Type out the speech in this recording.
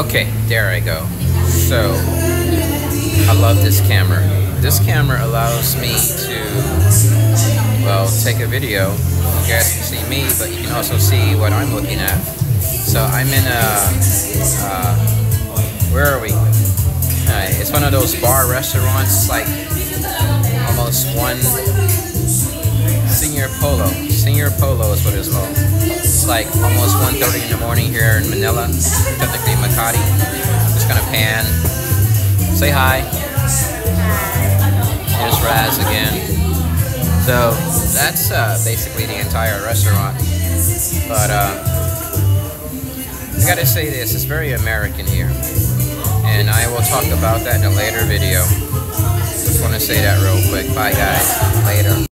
Okay, there I go. So, I love this camera. This camera allows me to, well, take a video. You guys can see me, but you can also see what I'm looking at. So I'm in where are we? It's one of those bar restaurants, like almost one, Señor Pollo. Señor Pollo is what it's called. It's like almost 1:30 in the morning here in Manila, technically Makati. Just gonna pan. Say hi. Here's Raz again. So that's basically the entire restaurant. But I gotta say this, it's very American here. And I will talk about that in a later video. Just want to say that real quick. Bye guys. Later.